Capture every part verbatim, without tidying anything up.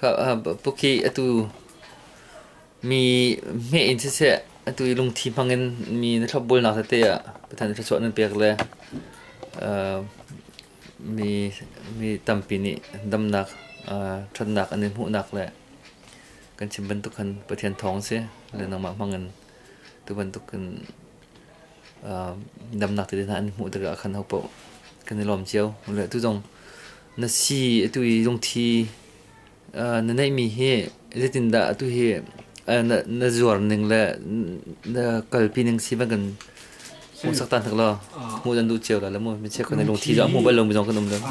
ครับพวกที่อตูมีเมอินเสียอตูลงทีพังเงินมีนักบอลนักเตะประธานที่ชวนนั่นเปียกเลยมีมีตั้มปีนี้ดำหนักชันหนักอันนี้หูหนักเลยกันชิมบรรทุกกันประเทศท้องเสียเลยน้องมาพังเงินตัวบรรทุกกันดำหนักที่นั่นหูตะกะขันเขาเปากันในลมเชียวเลยทุกตรงนั่นสิตัวลงทีนั่นไม่มีเหตุเรื่องด่าตัวเหตุนั่นนั่นจวนหนึ่งเลยนั่นกัลปีหนึ่งสิบังกันมูสักตันทั้งล้อมูดันดูเชียวแล้วมูไม่ใช่คนในลงทีแล้วมูไปลงไปจองขนมเลย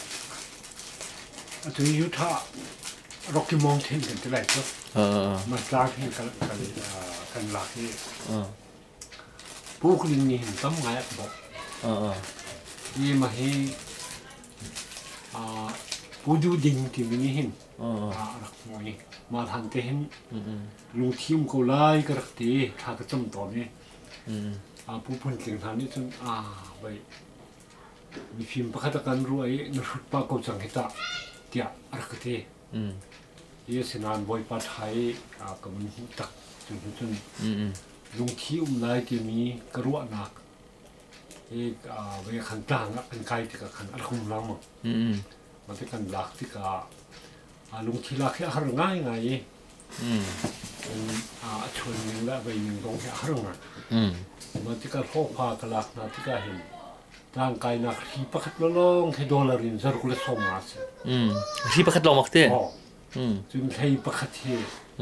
ตัวยุทธะร็อกกี้มองเทนกันที่ไหนครับมาสลากที่กันกันกันหลักที่ผู้คนนี้เห็นตั้งไงบอกนี่มาให้ผู้ดูดิ่งที่มีเห็นรักมวยมาทันเตเห็นลุงทีมเขาไล่กระตีถ้ากระจำตอนนี้ผู้พันเก่งทางนี้จนอ่าไปมีฟิล์มประคัตกันรวยนรุปปากจังเหตุเดียรักตียี่สิบนานบอยปัทไทยกับมันหุ่นตักจนจนลุงทีมไล่ที่มีกระรัวหนักเอ้เวขันต่างกันไกลที่กับขันอัลคุมลำมันที่กันหลักที่กับลุงทีหลักที่หาง่ายไงชวนหนึ่งแล้วไปหนึ่งตรงที่หาง่ายมันที่กับโลกพากลักนะที่กับเห็นร่างกายนักที่ประคัดลงที่ดอลลารินจะรุกเลสอมาสิที่ประคัดลงมักเต้จึงให้ประคัดที่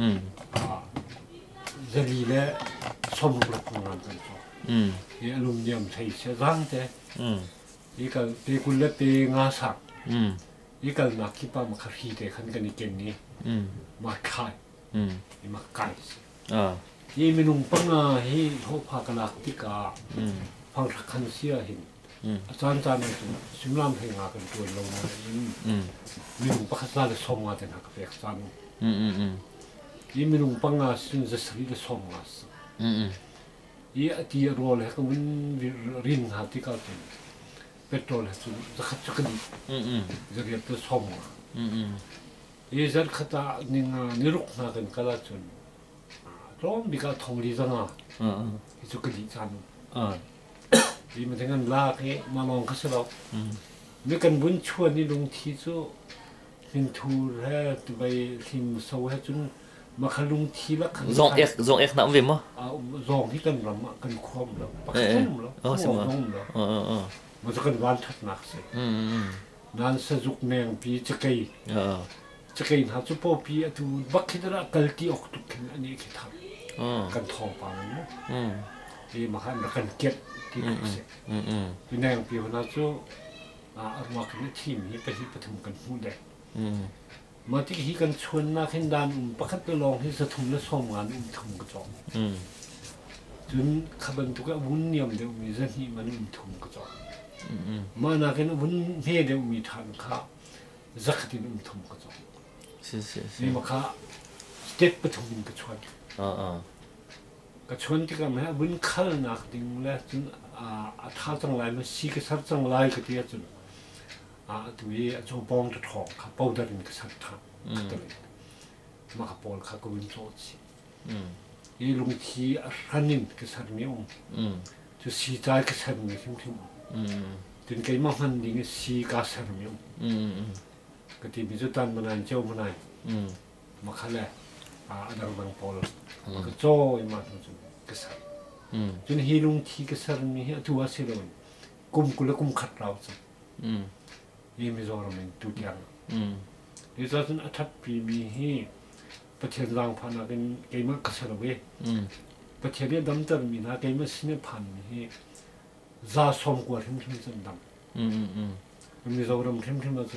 จะรีเล่สมรุกงานกันต่อที่อารมณ์ยำใช้เชื้อรังเต้ที่กับที่คุณเล่ปีงาสักนี่ก็นักที่ป้ามาขัดฮีเด็กขันกันในเกมนี้มาขายนี่มาไก่นี่มีนุ่งปังอ่ะให้เขาพากลักที่กาพังขันเสียเห็นอาจารย์อาจารย์สิมลามเพลงอากันตัวลงมามีนุ่งปักขันเลยส่งมาแต่นักเปียกจันนี่มีนุ่งปังอ่ะสิ่งจะสิ่งจะส่งมาสินี่ที่รอเลยก็มันรินหาที่เขาเป็นเป็นตัวเลยสุดจะขัดจักรดีจะเรียบตัวส่งมายี่จะขัดนิ่งนิรุกนากันก็แล้วจนร้องบิกาทองดีจังอ่ะจักรดีจันยี่มันถึงกันลากให้มาลองก็สลบนี่กันบุญชวนนี่ลงที่จู่หินทูแร่ตัวไปหิมสาวให้จนมาขลุงทีละขันซองเอ็กซองเอ็กน้ำวิ่งมั้งซองที่กันรำกันคอมแล้วปักคอมแล้วหัวน้องแล้วมันจะกันวันทัดนักสินั่นสะดุกแนงปีจะเกยจะเกยหาจุปอปีตัวบักคิดละกัลตีออกตุกอันนี้คิดทำกันทองปังมั้งที่มาขันกันเก็บที่นักสิที่แนงปีวันนั้นจู่อารมณ์กันทีมนี้ไปที่ปฐมกันหูเด็กมาที่ที่กันชวนนักเห็นดานอุ้มประคัตลองที่จะทุ่มและส่งงานอุ้มทุ่มกระจกจนขบันทุกข์วุ่นเนียมเดียวมีเรื่องนี้มันอุ้มทุ่มกระจกมานักเห็นวุ่นเฮียเดียวมีทางข้าจักรที่อุ้มทุ่มกระจกนี่มาข้าสเต็ปปฐมกระชวนกระชวนที่กันมาวุ่นข้านักดิ่งแล้วจนอาท่าจังไรมันสีกษัตริย์จังไรก็เดียจนตัวนี้โจบองจะถอดข้าเป้าดันกษัตริย์ทับตัวนี้มาข้าปอลข้าก็วิ่งโจทย์ยี่ลุงที่รันนินกษัตริย์มีองค์จะสีใจกษัตริย์มีทิ้งทิ้งจนเกี่ยมาฟันดิ้งสีกษัตริย์มีองค์ก็ที่มีจุดตันมันนั่นเจ้ามันนั่นมาข้าเลยอาดังบังปอลก็โจ้ยมาจนกษัตริย์จนฮีลุงที่กษัตริย์มีตัวเสียเลยกุมกุลกุมขัดเราสิยี่มิโซรามินตุกยังดิฉันอาทับปีมีให้ประเทศรังพันเป็นเกมกษัตริย์เวประเทศนี้ดำจันมีนะเกมสินพันให้ซาสมกว่าที่มันจะดำมิโซรามินที่มันจะ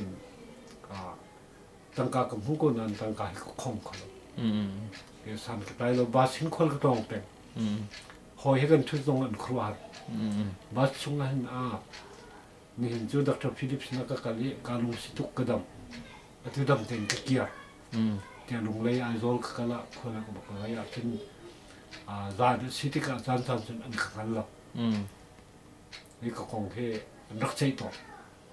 ตั้งการกับผู้คนนั้นตั้งการให้คงเขาเดี๋ยวสันก็ได้เราบาสินคนก็ต้องเป็นหอยให้กันทุกตรงอันครัวบาสุงหันอานี่เห็นจูดักทฟิลิปส์นักการลีการลุงสิทุกกระดำอันที่ดำเต็มตะเกียร์ที่ลุงเลยไอโซลกะละคนละก็บอกว่าอยากกินซาดสิติกาจานจานจนอันขันละนี่ก็คงแค่รักใจต่อ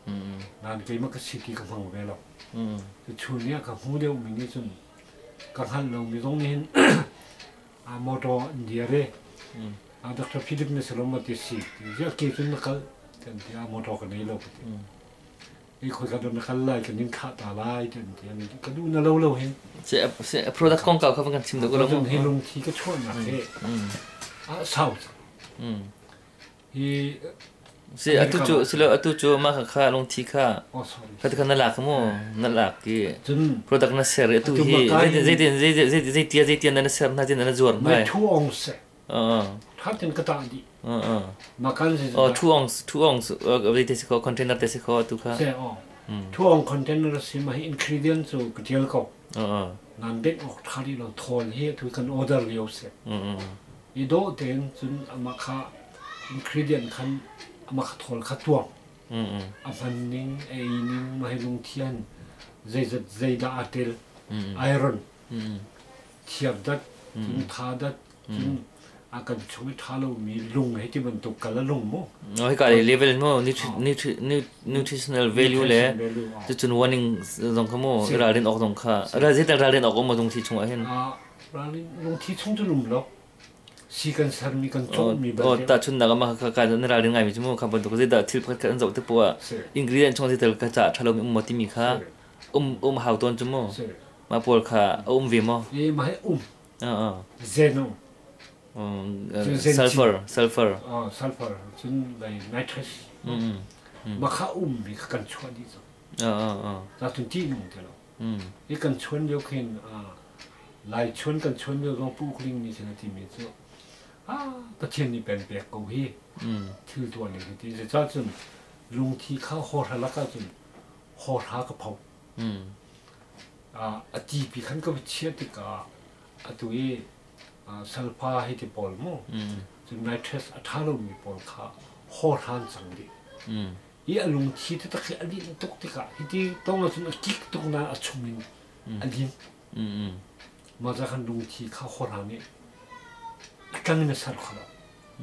นานเกี่ยมันก็สิที่กำลังเวลาจะชวนเนี้ยกับหูเดียวมีนี่จนกังหันเรามีตรงนี้อามอดอินเดียเร่อาดักทฟิลิปเนี่ยสลมาติสิจะเกี่ยวกับนักแต่ที่อามอดกันนี่เราไอ้คนกันโดนนักไล่กันนิ่งขาตาไล่จนที่นี่ก็ดูน่าเล่าเล่าเห็นเสียเสีย product ของเก่าเขาเป็นการชิมดูก็เราเห็นลงทีก็ชวนนะเฮ้อ่ะเศร้าฮีเสียตุจูสิแล้วตุจูมาค่ะลงทีค่ะเขาจะกันนั่นหลักมั้งนั่นหลักที่ product นั่นเสียตุฮีเจเจเจเจเจเจเจเจนั่นเสียนั่นเจนั่นจวนไม่ทุ่งเสียถ้าถึงกระตังดีมากันสิอ๋อทุ่งทุ่งเออเวทีสิเขาคอนเทนเนอร์เตสิเขาตุค่ะเสียอ๋อทุ่งคอนเทนเนอร์สิมาให้อินกรีเดียนสูกระเทียมเขานั่นเด็กออกท่าที่เราทอนเฮียทุกคนออเดอร์เลี้ยวเสียอีโดเดนจนมาค่ะอินกรีเดียนคันมาขัดทอนขัดตัวอันนั้นไอ้นี่มาให้ลงเทียนใจจะใจดาอัตลไอรอนเทียบดัดจนท่าดัดจนอาการช่วยท่าเรามีลุงให้ที่มันตกกันแล้วลุงมั้งอ๋อให้การเลเวลมั้งนิวทรินิวทรินิวนิวทริชั่นแนล value เลยจะจนวันนึงตรงข้ามมั้งเราเรียนออกตรงข้าเราจะแต่เราเรียนออกมาตรงที่ช่วงเห็นอ่าเราเรียนตรงที่ช่วงจะลุงแล้วสิกันสารมีกันโจมีแบบโอ้แต่ชุนนักมาค่ะการนั่นเราเรียนไงมิจุโมคำพูดตัวก็จะที่พักกันจะตัวปัวอินกรีเดียนช่วงที่เธอก็จะถ้าเรามีอุมติมีค่ะอุ้มอุ้มหาวตัวจุโมมาปวดค่ะอุ้มวิโมเอ๊ะมาให้อุ้มอ่าอ่าเซโนอืมซัลเฟอร์ซัลเฟอร์อ๋อซัลเฟอร์จนในไนทรัสอืมมาข้าอุ้มมีกันชวนดีจ้ะอ่าอ่าอ่าจากทุนที่หนึ่งเท่านั้นอืมอีกันชวนเดียวกันอ่าหลายชวนกันชวนเดียวกันผู้คลิงมีชนะที่มีจ้ะอ่าตะเชียนนี่เป็นเปียกกูฮีถือตัวนี้ที่จะจ้าจนลุงที่เข้าหอทะลักจนหอทากระเพาอ่าอดีตพี่ขันก็ไปเชียติกาอตัวเออ่าซัลฟาให้ที่ปอลมั้งจนไนเทรสอัฐาลุมีปอลข้าหอทานสังดีอีอลุงที่ที่ตะเคียนอดีตตุกติกาที่ต้องมาจนกิ๊กตรงนั้นอัชมินอดีตมาจากขันลุงที่เข้าหอทานนี่กันไม่สารขนาด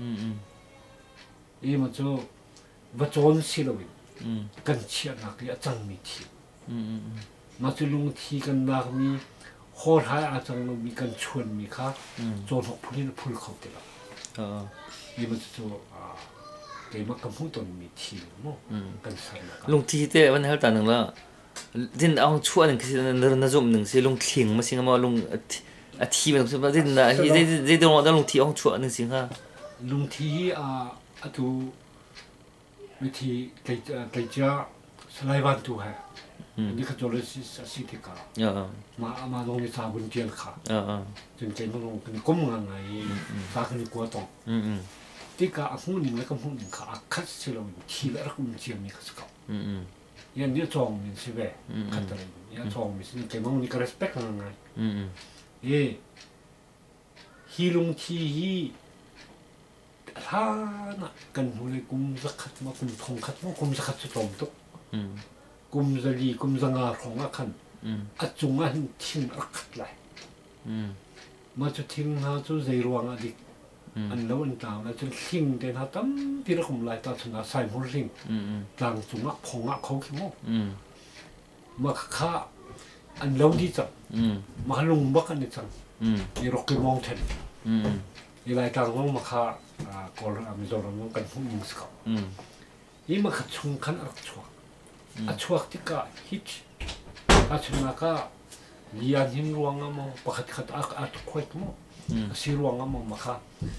อีมันจะวัจจุบันสิเราวินกันเชียนักที่อาจารย์มีทีมาจะลงทีกันนักมีโคตรหายอาจารย์เรามีกันชวนมีค่ะจนหกพูดพูดเขาเดียวอีมันจะเกี่ยมักกับพูดตอนมีทีมั้งกันสารลงทีเต้วันนี้เราต่างหนึ่งละดินเอาชวนหนึ่งคือนั่นนั่นจุ่มหนึ่งสิลงทิ้งมาสิงมาลงอาทีมันคือว่าที่นั่นที่ที่ที่ตรงนั้นลงที่อ่างชัวนึงสิค่ะลงที่อ่าอัตุวิธีเกิดเกิดจากสลายวันตัวฮะนี่ก็จะเรียกสิทธิกามามาลงในสาบุญเจียนค่ะจนเจนมาลงกันก้มงานไงสาคนกลัวต้องที่กาหุ่นหนึ่งแล้วก็หุ่นหนึ่งค่ะคัดเสียลงทีละรักมุ่งเจียนมีข้าศึกยันนี้จองมีสิเว่ขัดอะไรยันจองมีสิเจนมาลงนี่ก็ respect กันไงเอ้ฮีลุงทีฮีท่านะกันหูเลยกุมสักขัดมากุมทองขัดมากุมสักขัดสุดตรงตุกกุมจะลีกุมจะงาของอาคันอัดจุงอันทิ้งอักขัดเลยมาจะทิ้งหาจะใจรวงอดีตอันแล้วอันต่างแล้วจะทิ้งเดินหาตั้มที่เราคุมลายตาชนะใส่หัวทิ้งต่างจุงอักของอักเขาขี้โม่มาข้าอันแล้วดีจังมาลงบักอันนี้จังนี่ร็อกกี้มาวน์เทนนี่รายการว่ามาค่ะกอลอเมซอนมันกันพุ่งมิสก์นี่มาขัดชงขันอักชัวอักชัวที่ก็ฮิตอักชัวนักก็เลียนหินรวงอ่ะมั้งปะขัดขัดอักอักควายมั้งสีรวงอ่ะมั้งมาค่ะ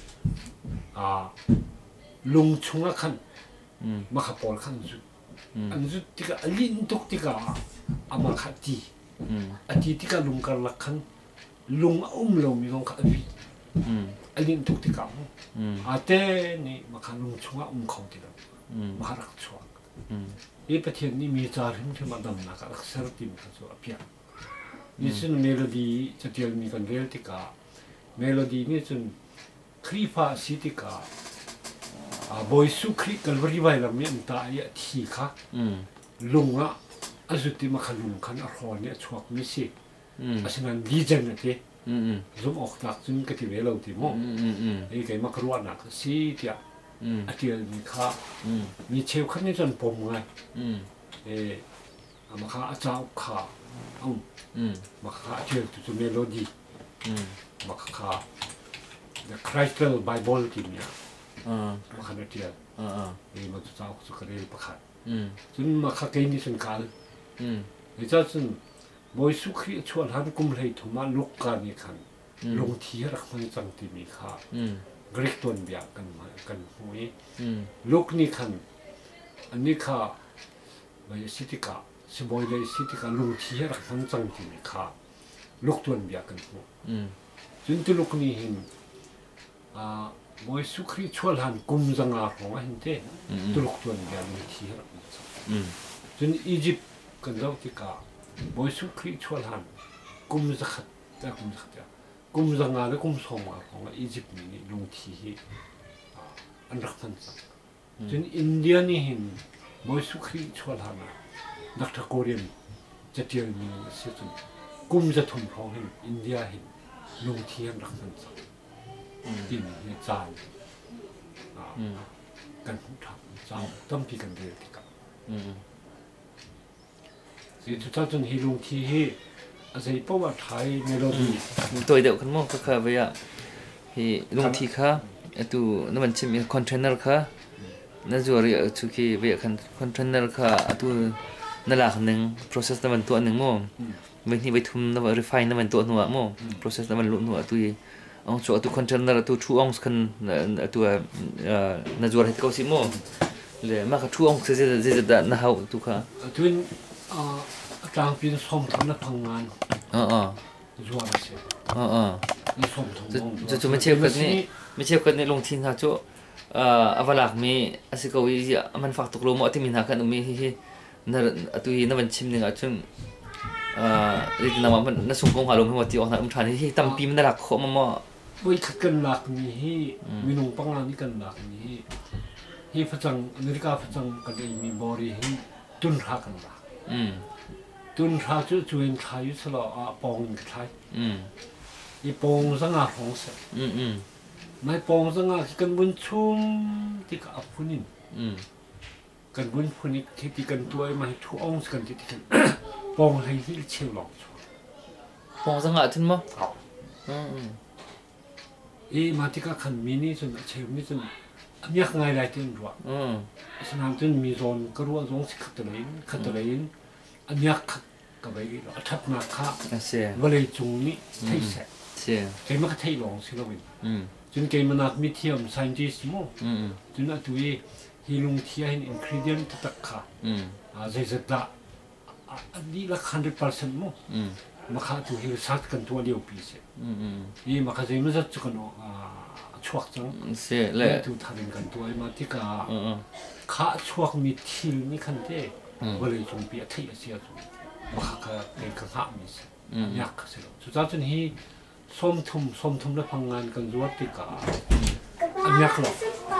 ลุงชงอ่ะขันมาขับปอลขันจุดอันจุดที่ก็ลิ้นตุกที่ก็อามาขัดทีอาทิตย์ที่ก็ลุงกันละคันลุงอุ้มเรามีลงขัดวีอันนี้ทุกที่เขาอาเต้นี่มาขันลุงช่วงอุ้มเขาที่เรามารักช่วงอีประเทศนี้มีจารึกที่มาดำนักรักษาทีมกันส่วนเพียงนี่ซึ่งเมโลดี้จะเดียวมีกันเรียลที่ก็เมโลดี้นี่ซึ่งครีฟ้าสิที่ก็บอยสุครีกันบริวารเราไม่อันตายที่ค่ะลุงอ่ะอาจุดที่มาขันลุงขันอรเนี่ยช่วงมิสิอาศัยนั้นดีจังนะที่ซุ่มออกจากซุ่มกติเวลาที่มั่งไอ้ไก่มาครัวนักสิที่อาเจียมีข้ามีเชลคันนี้จนผมไงเออมาข้าอาจารย์ข้าอ้าวมาข้าเชลตัวเมโลดี้มาข้า The Crystal Bible ทีนี้มาข้าเจียนี่มาตัวเจ้าสุขเรียประคัดจนมาข้าเก่งที่สุดกันเดี๋ยวจนบอยสุขีชวนหันกุมเลยถุมาลุกกันนี่คันลงที่รักมันจังที่มีข้ากรีกตัวเบียกันมากันหวยลูกนี่คันอันนี้ข้าไปสิติกาสิบอยเลยสิติกาลงที่รักมันจังที่มีข้าลูกตัวเบียกันหัวจนที่ลูกนี่เห็นอ่าบอยสุขีชวนหันกุมจังอาของเห็นเต้ตัวลูกตัวเบียลงที่รักมันจังจนอียิปต์กันเราที่กาบอยสุขีชวนหันกุมจักรแต่กุมจักรกุมจังอาและกุมสองอาของอียิปต์นี่ลงที่อันรักมันจังจนอินเดียนี่เห็นบอยสุขีชวนหันนักตะโกเรียนจะเจอมีเสียจนกุมจะทุ่มของเห็นอินเดียเห็นลงที่อันรักมันจังดินในจานกันผู้ทำจานต้องพิกันเดียวที่กับสิทุกท่านจนเห็นลงที่อาศัยประวัติไทยในโลกนี้ตัวเดียวกันมั้งก็คือว่าเฮลงที่ค่ะตัวนั่นมันใช่มีคอนเทนเนอร์ค่ะนั่นจะเรียกชุกี้ว่าคอนเทนเนอร์ค่ะตัวนั่นแหละหนึ่ง process นั่นมันตัวหนึ่งมั้งบางทีไปทุ่มนั่นมัน refine นั่นมันตัวหนึ่งมั้ง process นั่นมันลุ่นหัวตัวองค์ตัวคอนเทนเนอร์ตัวชูองค์กันตัวนั่นจะเรียกเขาสิมั้งเลยมากกับชูองค์จะจะจะนั่นเขาตัวค่ะตัวอาจารย์เป็นสมทำนักพังงานอ๋ออ๋อจวนเสียอ๋ออ๋อนี่สมทำจะจะไม่เชื่อกันนี่ไม่เชื่อกันในลงทีนะจู่อ่าอวลากมีอาศัยเขาวิจมันฝากตกลงมาที่มีนักกันมีที่นั่นตัวนี้นั่นมันชิมหนึ่งอ่ะจนอ่าเรื่องนั้นมันนั่นส่งกงหาลงให้หมดที่ออกนั่นมันทานที่ตั้มปีมันน่ารักเขามามั่ววิธีกันหลักนี้มีนุ่งปังงานนี่กันหลักนี้ที่ฝรั่งอเมริกาฝรั่งกันได้มีบริหารตุนรักกันหลักตุนรักจะช่วยไทยสละอาปองไทยอีปองสังอาของเสไม่ปองสังอากันบุญชุ่มที่กับผู้นี้กันบุญผู้นี้ที่กันตัวไม่ทุกองค์กันที่กันปองให้ที่เชี่ยวหลอกปองสังอาถึงมั้งอีมาที่กับขันมินิจนเชี่ยวมิจนอันนี้ง่ายได้ที่รัวสนามจนมีโซนก็รู้ว่าโซนสิขัดเลยขัดเลยอันนี้ขัดกับไปทับมาข้าก็เลยจุงนี้ไทยเสร็จเกมมันก็ไทยลองสิเราเองจนเกมมันนักมิเทียมไซน์ดิสมั้งจนอันตัวฮิลุงเทียนอินกรีเดียนตัดขาอาเจจะด่าอันนี้ละคันเดือดเปอร์เซ็นต์มั้งมาข้าตัวฮิลซัดกันตัวเดียวปีเสร็จยี่มาข้าจะมันจะจุกันอ่ะช่วงจังแล้วตัวทำกันตัวมาที่กาข้าช่วงมิทิลนี่คันเต้ก็เลยจงเปียไทยเสียตัวมาข้าเป็นข้าข้ามิสอยากเสียสุดท้ายจนฮีส้มทุ่มส้มทุ่มแล้วพังงานกันรวดติกาอันยักษ์หรอ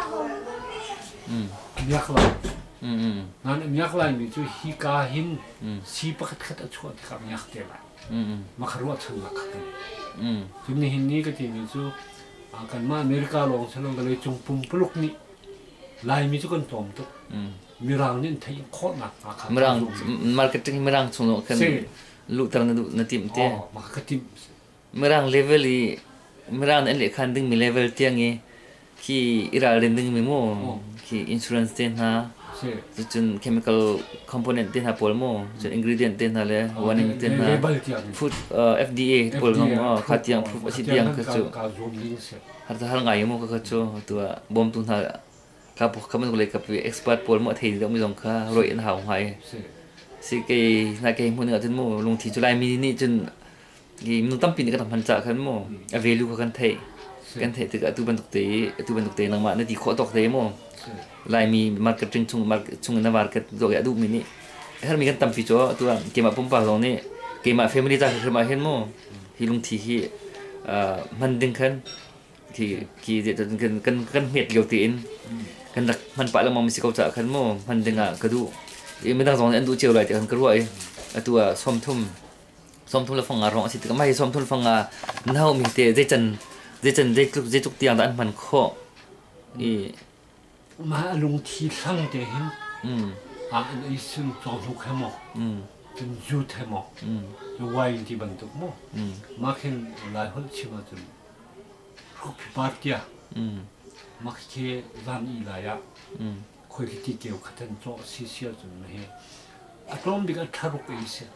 อันยักษ์หรองานอันยักษ์ไรนี่จู่ฮีกาหินสีปะขัดขัดชวดกับยักษ์เท่าไรมาขรวดฉันมาขัดจุดนี้หินนี้ก็ที่นี่จู่กันมาอเมริกาลงฉันลงก็เลยจงปุ่มปลุกนี่ลายมีจุกันตอมตุ๊กมีรางนี่ที่โคตรหนักมีรางมาร์เก็ตติ้งมีรางส่งลงกันลูกตรังนั่นนั่นทีมเต้มาร์เก็ตติ้งมีรางเลเวลอีมีรางนั่นเลยคันดึงมีเลเวลเตียงงี้ที่อิราเรนดึงมีโม่ที่อินชูรันส์เต้นฮะจนเคมีคอลคอมโพเนนต์เต้นฮะพอลโม่จนอินกรีเดียนเต้นฮะเลยวานิงเต้นฮะฟูดเอ่อ F D A พอลงอ๋อขัดยังฟูดสิที่ยังก็จู่ฮาร์ทฮาร์ไงโม่ก็จู่ตัวบอมตุนฮะครับเขาไม่ต้องเลยกับเอ็กซ์เพรสพอลโม่ที่เราไม่ต้องค่ะรอยอันหาวหายสิเกย์นักเกย์คนนึงจนโม่ลงที่จุฬามีนี่จนกี่มันต้องปีนกันทำพันจากกันโม่อเวลูกันเทกันเทตึกตุบันตุกเตตุบันตุกเตนังมาในที่ขอตกเตโม่ลายมีมาร์เก็ตติ้งช่งมาร์เก็ตช่งในมาร์เก็ตตัวอย่างดูมินิถ้ามีกันตั้มฟีเจอร์ตัวเกมมาปุ่มปากตรงนี้เกมมาเฟมิลี่ตาคือมาเห็นโม่ที่ลงที่ที่มันดึงกันที่ที่จะกันกันกันเม็ดเกี่ยวตีนกันมันปะแล้วมันมีสิ่งเขาจะกันโม่มันดึงอ่ะกระดูยังไม่ต้องสองอันดูเจียวเลยแต่กันกระดูไอ้ตัวส้มทุ่มส้มทุ่มแล้วฟังอารมณ์สิทธิ์ก็ไม่ส้มทุ่มฟังอ่ะน่ามีแต่เจจันเจจันเจทุกเจทุกที่อย่างนั้นมันข้ออีมาลงทีสั่งเดหินอ่ะไอ้ซึ่งจอมทุกข์ให้หมดจนยุดให้หมดจะไว้ที่บรรทุกหมดมาเห็นหลายคนชิมาจนรูปพิบัติอ่ะมาเกี่ยร้านอีหลายอ่ะคอยที่เกี่ยวกับท่านโจซีเซียจนไม่เห็นอารมณ์บิกทารุกไอ้เสีย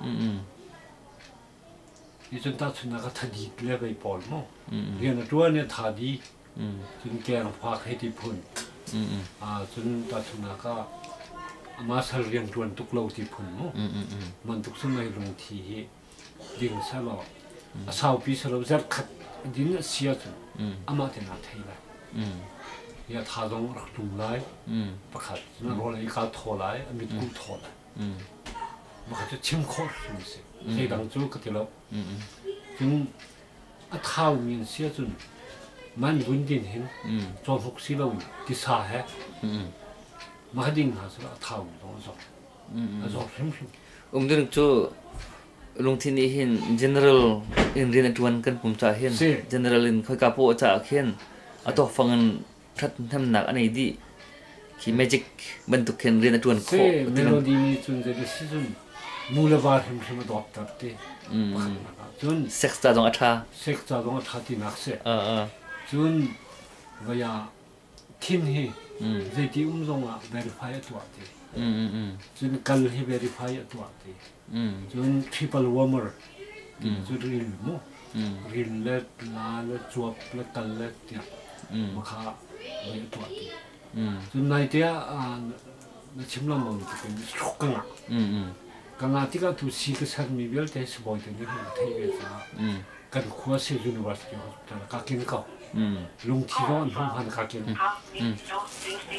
อีจนตัดสุนัขทัดดีเลยไปปอลมั้งเรียนตัวเนี่ยทัดดีจนแกงพักให้ที่พุ่นอ่าจนตัดสุนัขมาสเรียนตัวทุกเราที่พุ่นมั้งมันทุกสมัยลงทีดิ่งสลอสาวปีสลอจะขัดดินเสียจนอามาเทน่าไทยละยาทาดงรักตุงไล่ประคัดนั่นรอเลยการทอไล่มิดกูทอไล่มันก็จะชิมคอร์สมิเสใช้ดังจูก็ที่เราจึงอัฐาวมีเสียจนมันวุ่นดินเห็นจนหกสิบเราที่สาเหตุมาดิ่งหาสุดอัฐาวตรงนั้นอันนั้นชิมชิมอุ้มดึงจูลงที่นี่เห็น general อินเรียนตวนกันผมจะเห็น general อินค่อยกาโปจะเห็นอัตโตฟังกันทัดทำหนักอันนี้ดีที่ magic บรรทุกเห็นเรียนตวนโคเมโลดี้นี้จนจะได้สิจนมูลบาร์หิมชิมดอกตัดเตจนเซ็กซ์ตาตรงอัฐาเซ็กซ์ตาตรงอัฐาที่นักเสเออเออจนว่าอย่าทิ้งให้ใจที่อุ้มส่งอ่ะ verify ตัวเตจนกัลให้ verify ตัวเตจน triple warmer จน real มั้ง real เล็ดลาเล็ดจวบเล็ดกัลเล็ดเนี่ยมาข้าไม่ตัวเตจนในเดียอ่าชิมลำมันจะเป็นสุกกังอ่ะกังอาที่ก็ถูกสิ่งที่มีเวลแต่สบายแต่นี่มันเที่ยวจ้ากันขวาเสียยูนิเวอร์ซิตี้แต่ละกักินเขาลุงที่ร้อนลุงหันกักิน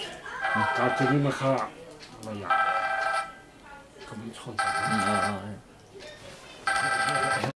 กักินนี่มาข้าอะไรอย่างก็ไม่ชนกัน